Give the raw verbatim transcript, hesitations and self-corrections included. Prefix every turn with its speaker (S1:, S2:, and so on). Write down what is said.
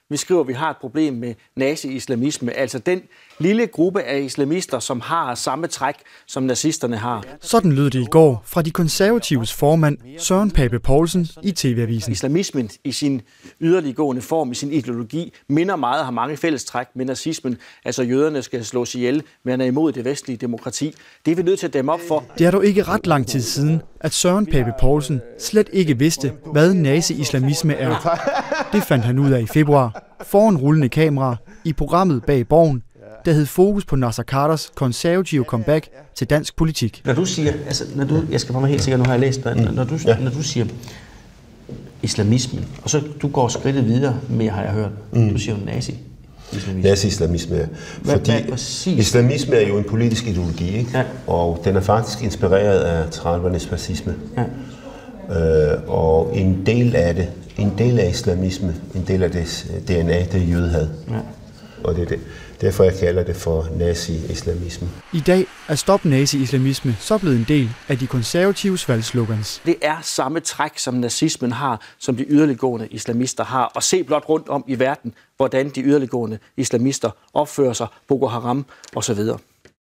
S1: Vi skriver, at vi har et problem med nazi-islamisme, altså den lille gruppe af islamister, som har samme træk, som nazisterne har.
S2: Sådan lød det i går fra de konservatives formand Søren Pape Poulsen i T V-avisen.
S1: Islamismen i sin yderliggående form, i sin ideologi, minder meget og har mange fællestræk med nazismen. Altså jøderne skal slås ihjel, men er imod det vestlige demokrati. Det er vi nødt til at dæmme op for.
S2: Det er dog ikke ret lang tid siden, at Søren Pape Poulsen slet ikke vidste, hvad nazi-islamisme er. Det fandt han ud af i februar, foran rullende kamera, i programmet Bag Borgen, der hed fokus på Naser Khaders konservative comeback til dansk politik.
S1: Når du siger, altså, når du, jeg skal bare være helt sikker, nu har jeg læst, når, når, du, ja. når du siger islamisme, og så du går skridtet videre med, har jeg hørt, mm. du siger jo nazi.
S3: Nazi-islamisme, ja. Fordi islamisme er jo en politisk ideologi, ikke? Ja. Og den er faktisk inspireret af tredivernes fascisme. Ja. Øh, og en del af det, en del af islamisme, en del af det D N A, det er jødehad. Ja. Og det er det. Derfor jeg kalder det for nazi-islamisme.
S2: I dag er Stop Nazi-islamisme så blevet en del af de konservatives valgslogans.
S1: Det er samme træk, som nazismen har, som de yderliggående islamister har. Og se blot rundt om i verden, hvordan de yderliggående islamister opfører sig, Boko Haram osv.